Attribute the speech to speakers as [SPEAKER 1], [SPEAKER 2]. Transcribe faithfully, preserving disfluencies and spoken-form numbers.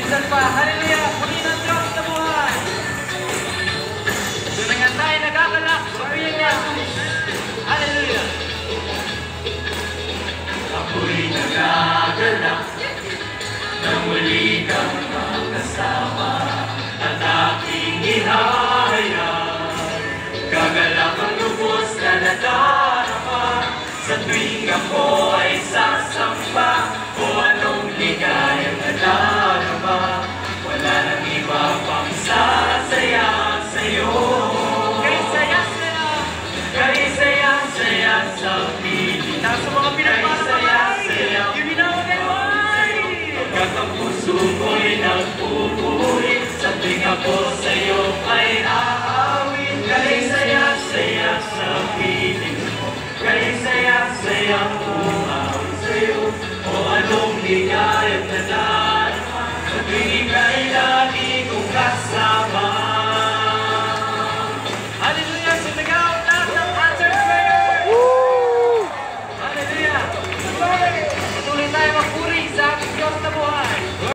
[SPEAKER 1] minsan pa. Hallelujah! Muli ng Diyos na buhay. Doon nga tayo nagagalak sa piyang ni Jesus. Hallelujah!
[SPEAKER 2] Ako'y nagagalak na muli kang makasama at aking ihahayag. Gagalak ang lubos na nadarama sa tuwing ako ay sasamba o anong ligayang nadarama. Wala nang iba pang sasaya sa'yo.
[SPEAKER 1] Kay saya-saya,
[SPEAKER 2] Kay saya-saya sa piling.
[SPEAKER 1] sa mga pinagpapalay, ibinawag ay buhay.
[SPEAKER 2] Pagkat ang puso ko'y nagpupuri, sa tuwing ako sa'yo ay aawit. Kay saya-saya sa piling mo, kay saya-saya mo